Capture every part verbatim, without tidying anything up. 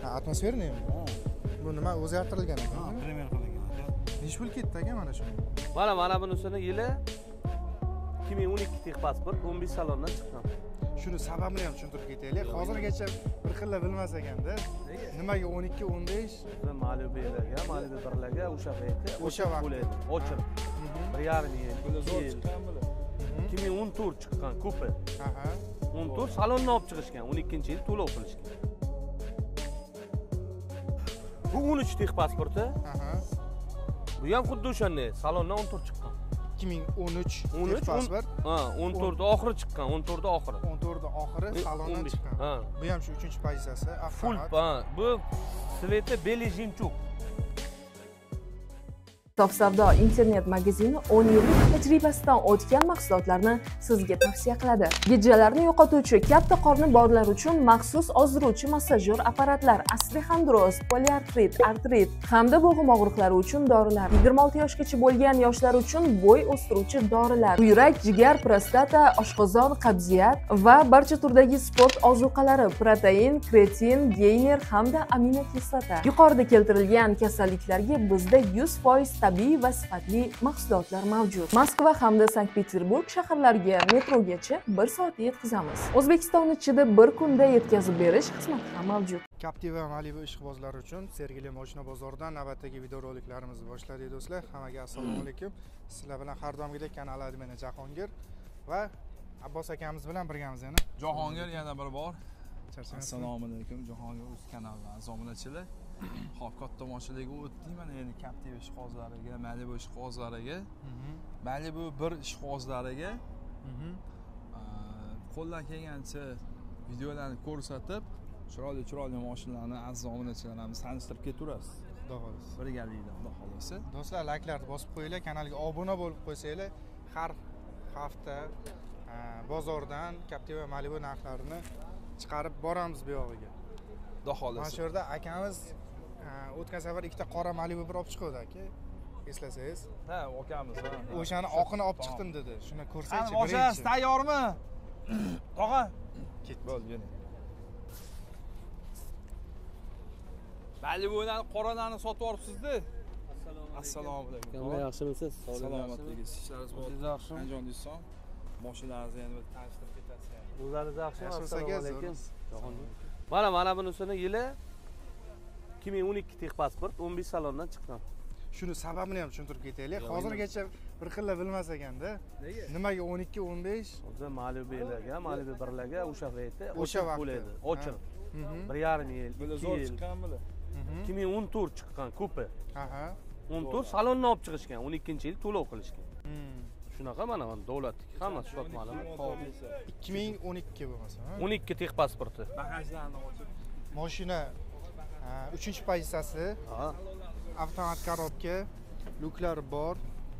atmosferniy. Bu nima o'zgartirilgan ekan? Ha, premyer qilingan aka. Necha pul ketdi aka mana shu? Mana mana bunisini yili ikki ming o'n ikki texpasport o'n besh salondan chiqqan. Shuni sababini ham tushuntirib ketaylik. Hozirgacha bir xilla bilmas ekanda. Nimaga o'n ikki o'n besh? Malibularga, Malibularga o'sha payti o'sha vaqt bo'ladi. Ochiq. bir yarim yil. Buni zo'r chiqqan bular. ikki ming o'n to'rt chiqqan kupe. Aha. o'n to'rt salonni olib chiqishgan. o'n ikkinchi yil to'lov qilishgan. Bu o'n uch texpasporti. Aha. Bu ham xuddi o'shanday. Salondan o'n to'rt chiqqan. ikki ming o'n uch o'n uch pasport. Ha, o'n to'rt oxiri chiqqan, o'n to'rt oxiri. o'n to'rt oxiri salondan chiqqan. Ha. Bu ham shu uchinchi pozitsiyasi. Full, ha. Bu sveti beli jimchuk. Top Savdo internet magazini o'n yillik tajribasidan o'tgan mahsulotlarni sizga tavsiya qiladi. Gijjalarni yo'qotuvchi, katta qorni borlar uchun maxsus ozdiruvchi massajyor apparatlar, osteoxondroz, poliartrit, artrit hamda bo'g'im og'riqlari uchun dorilar. yigirma olti yoshgacha bo'lgan yoshlar uchun bo'y o'stiruvchi dorilar, buyrak, jigar, prostata, oshqozon, qabziyat va barcha turdagi sport ozuqalari, protein, kreatin, geyner hamda aminokislota. Yuqorida keltirilgan kasalliklarga bizda yuz foiz tabiiy va sifatli mahsulotlar mavjud. Moskva hamda Sankt-Peterburg shaharlariga metrogacha bir soatda yetkazamiz. O'zbekiston ichida bir kunda yetkazib berish xizmati ham mavjud. Captiva Malibu ishqibozlari uchun Sergeli moshina bozoridan navbatdagi videoroliklarimizni boshladik do'stlar. Hammaga assalomu alaykum. Sizlar bilan har doimgidek kanal admini Jahongir va Abbos akamiz bilan birgamiz yana. Jahongir yana bir bor. Assalomu alaykum. Jahongir o'z kanalidan obunachilar. Hop, katta mashinaga o'tdik mana endi Captiva ishqibozlariga, Malibu ishqibozlariga, Malibu bir ishqibozlariga qo'ldan kelgancha videolarni ko'rsatib, chiroyli chiroyli mashinalarni aziz obunachilarimiz tanishtirib ketaverasiz. Xudo xolisa. Birgalikda, xudo xolisa. Do'stlar, layklarni bosib qo'yinglar, kanalga obuna bo'lib qo'ysanglar, har hafta bozordan Captiva Malibu narxlarini chiqarib boramiz bu yog'iga. Xudo xolisa. Mana shu yerda akamiz o'tgan safar ikkita qora Malibu bir olib chiqdi aka. Eslasangiz? Ha, akamiz, ha. O'shani oqini olib chiqdim dedi. Shuni ko'rsangchi. Boshasi tayyormi? Tog'a. Ket. Bo'ldi, yana. Malibularni qoralarni sotib olibsiz-da. Assalomu alaykum. Qanday yaxshimisiz? Salomatligingiz, ishlaringiz bor. Siz yaxshimi? Anjon deysan, mashinalaringizni yana bir tanishtirib ketasiz. O'zlaringiz yaxshimi? Assalomu alaykum. Mana mana bunisini yili ikki ming o'n ikki texpasport o'n besh salondan chiqqan. Shuni sababini ham tushuntirib ketaylik. Hozirgacha bir xilla bilmas ekanda. Nega? Nimaga o'n ikki o'n besh? O'zi Malibularga, Malibularga o'sha payti o'sha vaqt bo'ladi. Ochiq. bir yarim yil, Bular ikki zo'r yil. chiqqan bular. ikki ming o'n to'rt chiqqan kupe. Aha. o'n to'rt salonni olib chiqishgan, o'n ikkinchi yil to'lov qilishgan. Shunaqa mana davlatniki hammasi shot ma'lumot. ikki ming o'n ikki bo'lmasa, ha? o'n ikki texpasporti. Bagajlarni ochib. Mashina uchinchi pozitsiyasi, Ha. avtomat korobka, luklari bor.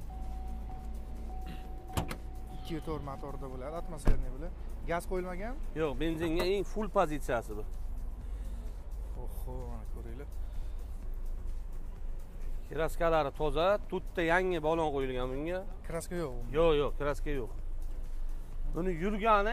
ikki motor motorda bo'ladi, atmosferniy bo'ladi. Gaz qo'yilmagan? Yo'q, benzinga eng full pozitsiyasi bu. Oho, mana ko'ringlar. Kraskalari toza, to'rtta yangi balon qo'yilgan bunga. Kraska yo'q. Yo'q, yo'q, kraska yo'q. Buni yurgani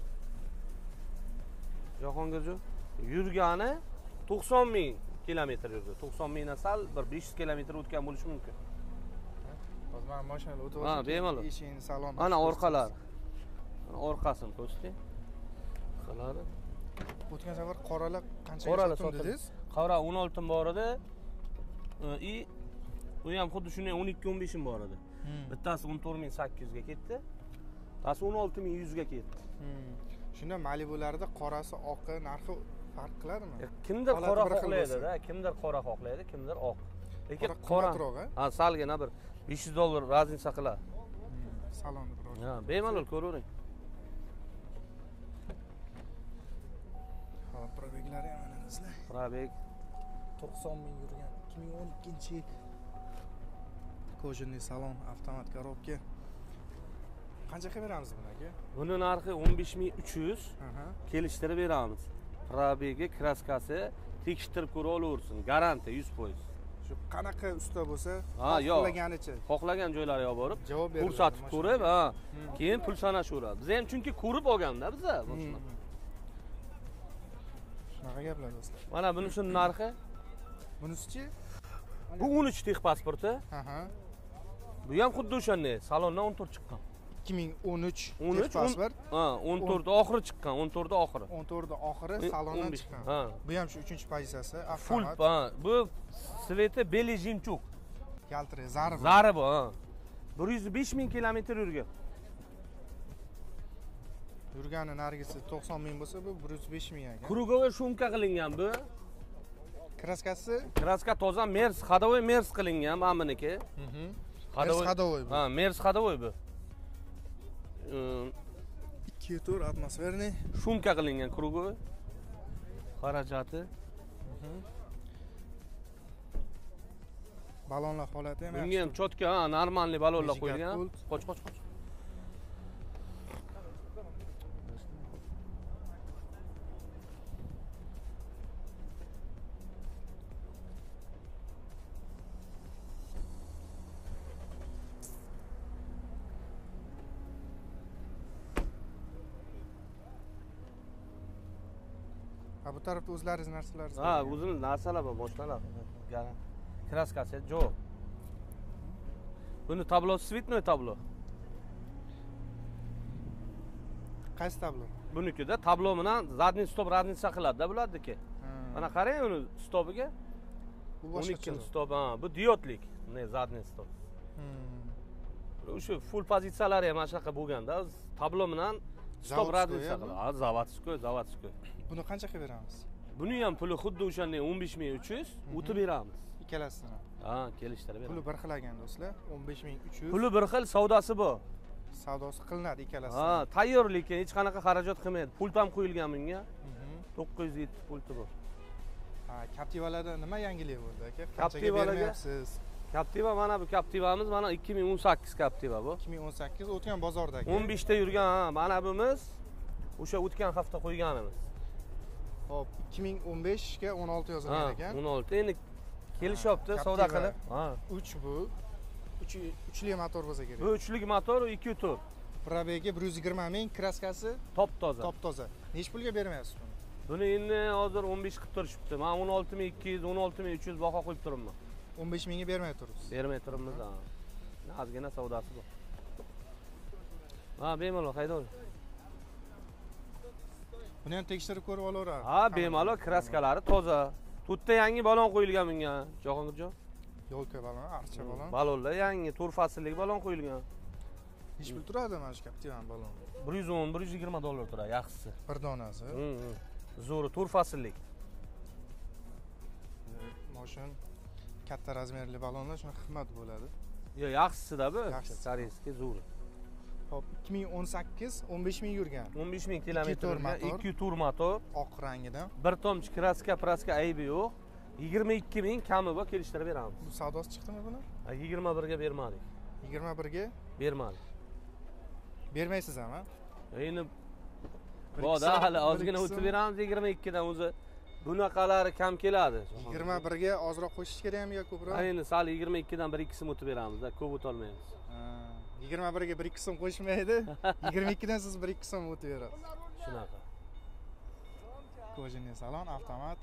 Jahongirjon, yurgani to'qson ming kilometr yurdi. to'qson mingdan sal bir besh yuz kilometr o'tgan bo'lishi mumkin. Hozir mana mashinada o'tib Ha, bemalol. Eshigini salon. Mana orqalar. Mana orqasini ko'rsating. Orqalari. O'tgan safar qoralar qanchaga Qoralar sotdim dedingiz? Qora o'n olti ming bor edi. I u ham xuddi shunday o'n ikki o'n besh ming bor edi. Bittasi o'n to'rt ming sakkiz yuzga ketdi. Bittasi o'n olti ming yuzga ketdi. Shunda Malibularda qorasi oqi narxi farq qiladimi? Kimdir qora xohlaydi-da, kimdir qora xohlaydi, kimdir oq. Lekin qora ha, salgina bir besh yuz dollar raznica qiladi. Salonni biror. Ha, bemalol ko'ravering. Hop, probeglari ham mana bizlar. Probeg to'qson ming yurgan ikki ming o'n ikkinchi yil. Kojinli salon, avtomat korobka. Qanchaga beramiz buni aka? Buni narxi o'n besh ming uch yuz. Aha. Kelishtirib beramiz. Probegi, kraskasi tekshirib ko'ra olaversin, garantiya yuz foiz. Shu qanaqa usta bo'lsa, Ha, yo'q. xohlaganicha. Xohlagan joylariga olib borib, Javob beradi. ko'rsatib ko'rib, ha, keyin pul sanashaveradi. Biz ham chunki ko'rib olganda biz mashina. Shunaqa gaplar do'stlar. Mana bunisining narxi, Bunisichi? bu o'n uch tex pasporti. Aha. Bu ham xuddi o'shanday, salondan o'n to'rt chiqqan. ikki ming o'n uch o'n uch pasport. Ha, o'n to'rt oxiri chiqqan, o'n to'rt oxiri. o'n to'rt oxiri salondan chiqqan. Ha. Bu ham shu uchinchi pozitsiyasi, Full, avtomat. ha. Bu sveti beli jimchuk. Yaltiri, zarb. Zari bu, ha. bir yuz besh ming kilometr yurgan. Yurgani nargisi to'qson ming bo'lsa, bu bir yuz besh ming ekan. Krugovoy shumka qilingan bu. Kraskasi? Kraska toza Mers, Hadovoy Mers qilingan, mana buniki. Mhm. Hadovoy Hadovoy bu. Ha, Mers Hadovoy bu. ikki to'rt atmosferniy. Shumka qilingan Krugovoy. Xarajati. Balonlar holati ham Bunga ham chotka, ha, normalniy balonlar qo'yilgan. pult. Qoch, qoch, qoch. Ha, bu tarafda o'zlaringiz narsalar. Ha, o'zimiz narsalar bor, mashinalar. Kraskasi jo'q. Buni tablo svetnoy tablo. Qaysi tablo? Bunikida tablo bilan zadniy stop raznica qiladi-da bulardiki. Mana qarang uni stopiga. Bu o'n ikki boshqacha. stop, ha, bu diodlik. Ne, zadniy stop. O'sha full pozitsiyalari ham mana shunaqa bo'lganda, tablo bilan stop raznica qiladi. Ha, zavodskoy, zavodskoy. Buni qanchaga beramiz? Buni ham puli xuddi o'shanday o'n besh ming uch yuz o'tib beramiz. Ikkalasini. Ha, kelishtirib beramiz. Puli bir xil ekan do'stlar. o'n besh ming uch yuz. Puli bir xil, savdosi bor. Savdosi qilinadi ikkalasi. Ha, tayyor lekin hech qanaqa xarajat qilmaydi. Pult ham qo'yilgan bunga. to'qqiz yuz yetti pulti bor. Ha, Captiva'larda nima yangilik bo'ldi aka? Captiva'larga- bermayapsiz? Captiva mana bu Captiva'miz mana ikki ming o'n sakkiz Captiva bu. ikki ming o'n sakkiz o'tgan bozordagi. o'n besh ta yurgan, ha, mana buyimiz o'sha o'tgan hafta qo'yganimiz. Hop, ikki ming o'n besh ga o'n olti yozilgan Ha, ekan. o'n olti. Endi kelishyapti Ha, savdo Captiva. qilib. Ha. uch bu. uch uchli motor bo'lsa kerak. Bu uchlik motor, ikki tur. Probegi bir yuz yigirma ming, kraskasi Top toza. top toza. Nech pulga bermayapsiz buni? Buni endi hozir o'n besh qilib turishibdi. Men o'n olti ming ikki yuz, o'n olti ming uch yuz baho qo'yib turibman. o'n besh mingga bermay turibsiz. Bermay turibmiz, ha. Ozgina savdosi bor. Ha, bemalol haydavering. Buni ham tekshirib ko'rib olaveramiz. Ha, bemalol kraskalari toza. To'rtta yangi balon qo'yilgan bunga. Jahongirjon. Yo'lka balon, archa balon. Balonlar yangi, to'rt fasllik balon qo'yilgan. Nech pul turadi mana shu Captiva balon? bir yuz o'n, bir yuz yigirma dollar turadi, yaxshisi. Bir donasi. Zo'ri to'rt fasllik. Moshin katta razmerli balonlar shuna qimmat bo'ladi. Yo, yaxshisi-da bu. Yaxshisi. Koreyskiy zo'ri. Hop, ikki ming o'n sakkiz o'n besh ming yurgan. o'n besh ming kilometr tur yurgan, motor. ikki tur motor. Oq rangidan. Bir tomchi kraska, praska aybi yo'q. yigirma ikki ming kami bor, kelishtirib beramiz. Bu savdosi chiqdimi buni? Ha, yigirma birga bermadik. yigirma birga Bermadik. bermaysiz ham, ha? Endi Bir boda ikki hali so'm, ozgina bir ikki o'tib so'm. beramiz yigirma ikki dan o'zi. Bunaqalari kam keladi. yigirma birga ozroq qo'shish kerakmi yo ko'proq? Ayni sal yigirma ikki dan bir ikki so'm o'tib beramiz-da, ko'p o'ta olmaymiz. Ha, yigirma birga bir ikki so'm qo'shmaydi. yigirma ikki dan siz bir ikki so'm o'tib berasiz. Shunaqa. Kojinli salon, avtomat.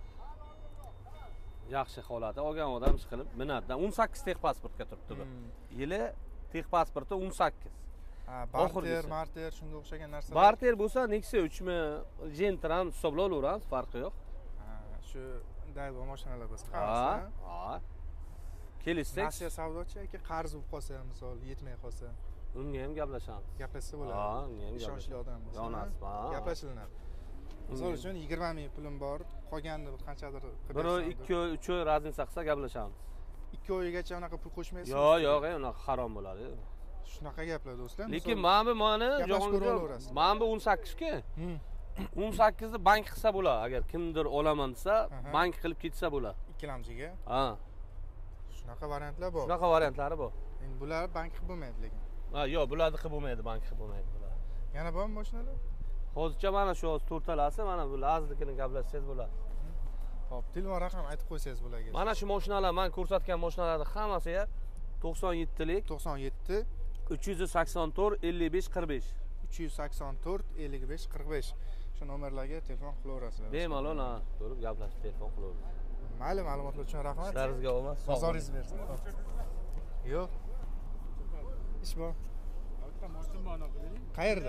Yaxshi holati, olgan odam ish qilib minadi. o'n sakkiz tex pasportga turibdi bu. Yili tex pasporti o'n sakkiz. Ha, Oxirgisi. barter, marter shunga o'xshagan narsalar. Barter bo'lsa Nexia uch mi, Gentra ham hisoblab olaveramiz, farqi yo'q. Ha, shu Daiwa mashinalar bo'lsa Ha, qarasa. ha. Kelishsak, Nasiya savdochi aka qarz bo'lib qolsa, misol yetmay qolsa, unga ham gaplashamiz. gaplashsa Ha, bo'ladi. unga ham Ishonchli odam bo'lsa. Yonasiz, ha. Gaplashilinadi. Misol uchun yigirma ming pulim bor, qolganini bir qanchadir qilib Bir oy, bersam ikki oy, uch oy raznica qilsa gaplashamiz. ikki oygacha unaqa pul qo'shmaysiz. Yo'q, yo'q, unaqa harom bo'ladi. Shunaqa gaplar do'stlar. Lekin mana bu mana gaplashib ko'rib olaverasiz. mana bu o'n sakkiz ku. o'n sakkiz ni bank qilsa bo'ladi. Agar kimdir olaman desa, Aha. bank qilib ketsa bo'ladi. ikkilamchiga. Ha, Shunaqa variantlar bor. shunaqa variantlari bor. Endi bular bank qilib bo'lmaydi lekin. Ha, yo'q, bularni qilib bo'lmaydi, bank qilib bo'lmaydi bular. Yana bormi mashinalar? Hozircha mana shu to'rtalasi, mana bu laznikini gaplashsangiz bo'ladi. Hop, telefon raqam aytib qo'ysangiz bularga. Mana shu mashinalar, men ko'rsatgan mashinalarning hammasi ham to'qson yettilik, to'qson yetti uch yuz sakson to'rt ellik besh qirq besh. uch yuz sakson to'rt ellik besh qirq besh. shu nomerlarga telefon qilaverasizlar. Bemalol ha, ko'rib gaplashib telefon qilaveramiz. Mayli, ma'lumotlar uchun rahmat. Ishlaringizga omad. Bozoringiz bersin. Yo'q. Ish bor. Qayerda?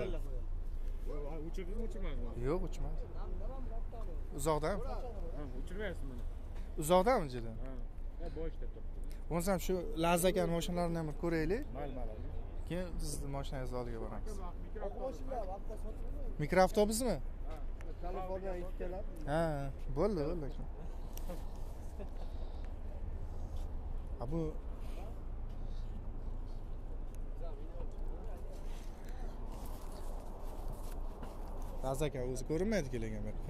Yo'q, uchmadi. Uzoqdami? Uchirmayapsizmi? Uzoqdami juda? Ha. Boshda turibdi. Bo'lsam shu Laza aka mashinalarini ham ko'raylik. Mayli, mayli. Keyin sizni mashinangizni oldiga boramiz. Mikroavtobusmi? Kaliforniya ikkitalar. Ha, bo'ldi, bo'ldi aka. Ha bu Laza aka o'zi ko'rinmaydi kelingan aka.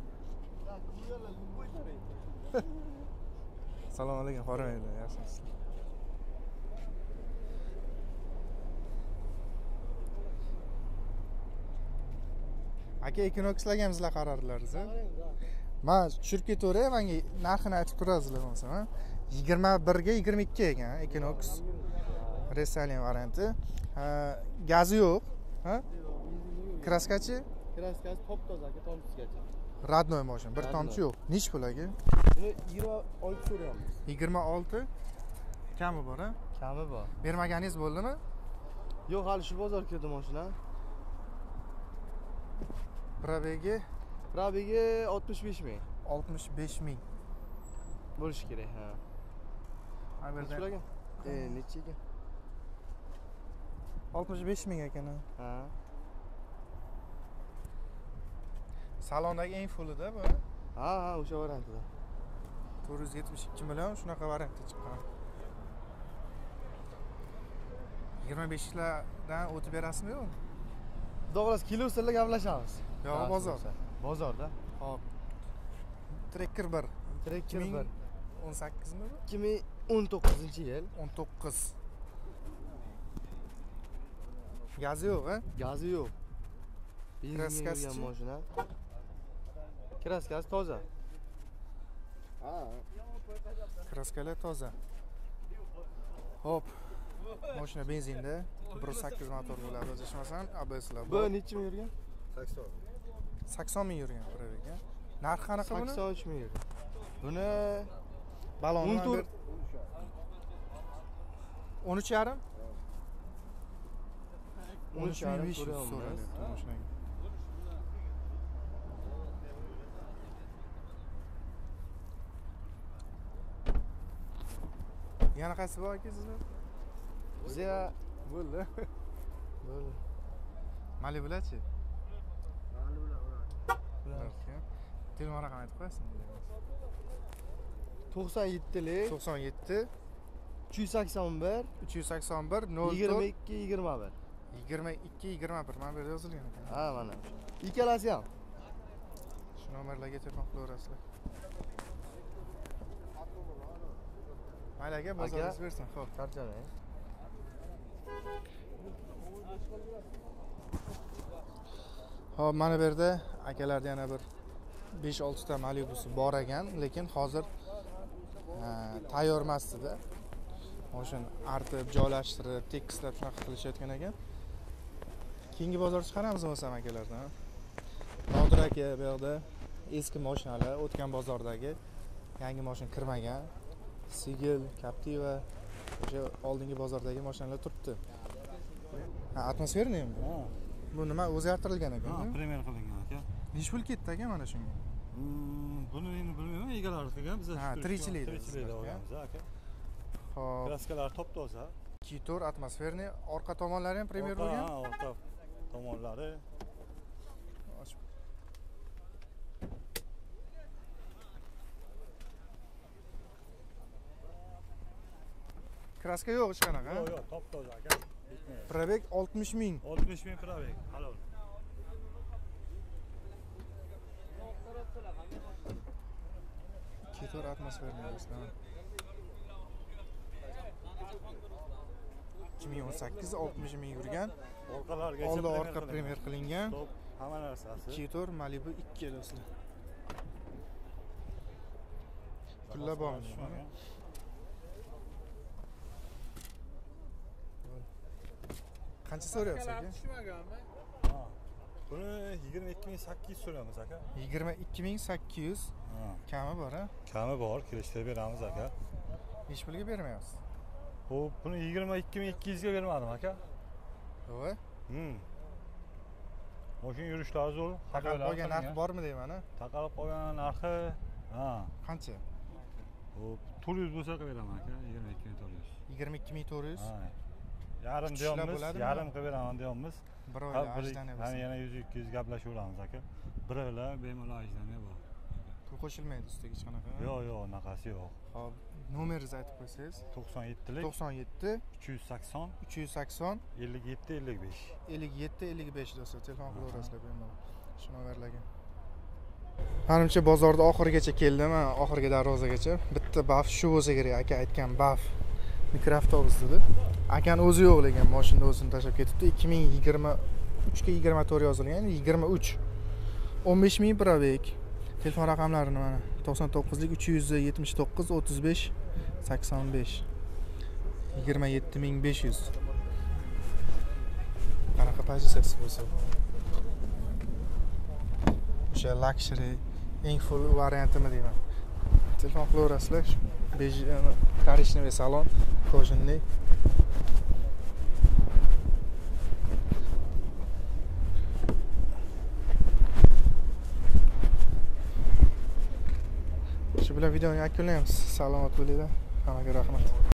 Assalomu alaykum, xo'raydi, yaxshimisiz? Aka, Equinox'larga ham sizlar qarordilaringiz, a? Men tushirib ketaveray, menga narxini aytib turasizlar bo'lsa, ha? yigirma bir ga yigirma ikki ekan, Equinox restyling varianti. Gazi yo'q, ha? Kraskachi? Kraskasi top toza aka, tomchisigacha. Radnoy mashina, bir tomchi yo'q. Nech pul aka? Buni yigirma olti so'rayapmiz. yigirma olti kami bor, a? Kami bor. Bermaganingiz bo'ldimi? Yo'q, hali shu bozor kirdi mashina. Probegi Probegi oltmish besh ming. oltmish besh ming Bo'lishi kerak, ha. Mana bu yerda Necha? E, necha ekan? oltmish besh ming ekan. Ha. Salondagi eng fullida bu. Ha, ha, o'sha variantida. to'rt yuz yetmish ikki million shunaqa variantda chiqqan. yigirma beshlardan o'tib berasizmi yo'qmi? Xudo kelursalar gaplashamiz. Yo'q, bozor. Bozorda. Hop. Trekker bir. Trekker bir. o'n sakkizmi bu? ikki ming o'n to'qqizinchi yil. o'n to'qqiz. Gazi yo'q, a? Gazi yo'q. Benzinga yurgan mashina. Kraskasi toza. Ha. Kraskalar toza. Hop. Mashina benzinda, bir yuz sakkiz motor bo'ladi, adashmasam, A B S'lar Bu bor. necha ming yurgan? sakson. sakson ming yurgan probega. Narxi qanaqa buni? sakson uch ming yurgan. Buni balonni o'n to'rt o'n uch yarim o'n uch yarim so'rayapti mashinaga. Yana qaysi bor aka sizda? Bizga Bo'ldi. bo'ldi. Mali bilachi? Mali bilan. Telefon raqamini aytib qo'yasizmi? to'qson yettilik to'qson yetti uch yuz sakson bir uch yuz sakson bir nol yigirma ikki yigirma bir. yigirma ikki yigirma bir. Mana bu yerda yozilgan ekan. Ha, mana. Ikkalasi ham. Shu nomerlarga telefon qilaverasizlar. Mayli aka, bozoringiz bersin. Xo'p, Charchamang. Hop, mana bu yerda akalarda yana bir besh olti ta Malibu'si bor ekan, lekin hozir tayyor emasdi-da. Mashina artib, joylashtirib, tekislab shunaqa qilishayotgan ekan. Keyingi bozor chiqaramiz bo'lsam akalardan. Nodir aka bu yoqda eski mashinalar, o'tgan bozordagi yangi mashina kirmagan. Sigil, Captiva, o'sha oldingi bozordagi mashinalar turibdi. Ha, atmosfernimi? Ha. Bu nima o'zgartirilgan ekan? Ha, premyer qilingan aka. Necha pul ketdi aka mana shunga? Hmm, buni endi bilmayman, egalari qilgan. Biz Ha, tirikchilikda. tirikchilikda olganmiz aka. Xo'p. Kraskalar top toza. ikki to'rt atmosferniy, orqa tomonlari ham premyer bo'lgan. Ha, orqa tomonlari. Kraska yo'q hech qanaqa. Yo'q, yo'q, top toza aka. Probeg oltmish ming. oltmish ming probeg, halol. ikki to'rt atmosferniy bo'lsa. ikki ming o'n sakkiz oltmish ming yurgan. Orqalargacha oldi orqa premyer qilingan. Top, hamma narsasi. ikki to'rt Malibu ikki do'stlar. Pullar bormi? Qancha so'rayapsiz aka? Ha. Buni yigirma ikki ming sakkiz yuz so'raymiz aka. yigirma ikki ming sakkiz yuz Ha. kami bor a? Kami bor, kelishtirib beramiz aka. Hech pulga bermayapsiz. Xo'p, buni yigirma ikki ming ikki yuz ga bermadim aka. Voy. Hmm. Mashina yurishlari zo'r. Taqalib qolgan narx bormi deyman a? Taqalib qolgan narxi, ha. Qancha? Xo'p, to'rt yuz bo'lsa qilib beraman aka, yigirma ikki ming to'rt yuz. yigirma ikki ming to'rt yuz. Ha. Yarim Kuchlar deyapmiz, bo'ladimi? yarim qilib beraman deyapmiz. Bir Ha, oylik bir- ajdaniya ha, bo'lsa. yana yuz ikki yuz gaplashaveramiz aka. Bir oylar bemalol ajdaniya bor. Pul qo'shilmaydi ustiga hech qanaqa. Yo'q, yo'q, unaqasi yo'q. Hop, nomeringizni aytib qo'ysangiz. to'qson yettilik to'qson yetti uch yuz sakson uch yuz sakson ellik yetti ellik besh. ellik yetti ellik besh do'stlar, telefon qilaverasizlar bemalol. Shu nomerlarga. Menimcha bozorda oxirigacha keldim, ha, oxirgi darvozagacha. Bitta baf shu bo'lsa kerak, aka aytgan baf. Mikroavtobus dedi. Akani o'zi yo'q lekin mashinani o'zini tashlab ketibdi. ikki ming yigirma uch ga yigirma to'rt yozilgan, yigirma uch. o'n besh ming probek. Telefon raqamlarini mana to'qson to'qqizlik uch yuz yetmish to'qqiz o'ttiz besh sakson besh. yigirma yetti ming besh yuz. Qanaqa pozitsiyasi bo'lsa. O'sha luxury eng full variantimi deyman. Telefon qilaverasizlar. Bej коричневый salon, кожаный. Shu bilan videoni yakunlaymiz. Salomat bo'linglar. Hammaga rahmat.